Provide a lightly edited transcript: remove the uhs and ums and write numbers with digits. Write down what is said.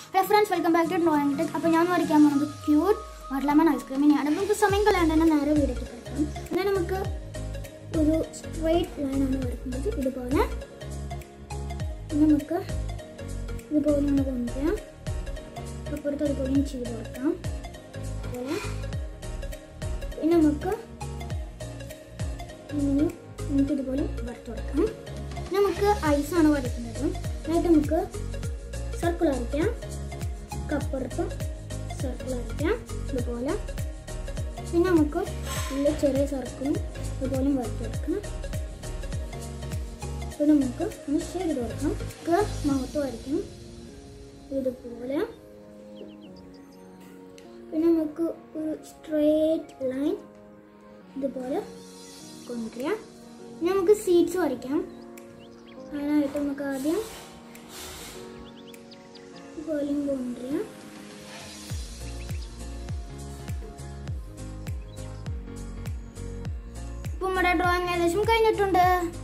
Hello friends, welcome back to Drawing Tech. അപ്പോൾ ഞാൻ വരയ്ക്കാൻ പോകുന്നത് ക്യൂട്ട് വാട്ടർമെലൺ ഐസ്ക്രീമിനെയാണ്. അപ്പോൾ നമുക്ക് സമയം കളയാണ്ട് തന്നെ നേരെ വീഡിയോയ്ക്ക് കിടക്കാം. എന്നാൽ നമുക്ക് ഒരു സ്ട്രെയിറ്റ് ലൈനാണ് വരയ്ക്കുന്നത്. ഇതുപോലെ നമുക്ക് ഇതുപോലെ ഒന്ന് കൊണ്ടുവരാം. അപ്പുറത്ത് അതുപോലെ ചെയ്ത് കൊടുക്കാം. അതുപോലെ പിന്നെ നമുക്കിതുപോലെ വരച്ചു കൊടുക്കാം. നമുക്ക് ഐസാണ് വരയ്ക്കുന്നത്. എന്നിട്ട് നമുക്ക് സർക്കിൾ വരയ്ക്കാം. അപ്പുറത്തും സർക്കിൾ വരയ്ക്കാം ഇതുപോലെ. പിന്നെ നമുക്ക് നല്ല ചെറിയ സർക്കിളും ഇതുപോലെ വരച്ചെടുക്കണം. അപ്പോൾ നമുക്ക് ഒന്ന് ഷെയ്ഡ് ചെയ്ത് കൊടുക്കാം. നമുക്ക് മൗത്ത് വരയ്ക്കാം ഇതുപോലെ. പിന്നെ നമുക്ക് ഒരു സ്ട്രെയിറ്റ് ലൈൻ ഇതുപോലെ കൊണ്ടുവരാം. പിന്നെ നമുക്ക് സീഡ്സ് വരയ്ക്കാം. അതിനായിട്ട് നമുക്ക് ആദ്യം ഇതുപോലെയും കൊണ്ടുവരാം. ഇപ്പോൾ നമ്മുടെ ഡ്രോയിങ് ഏകദേശം കഴിഞ്ഞിട്ടുണ്ട്.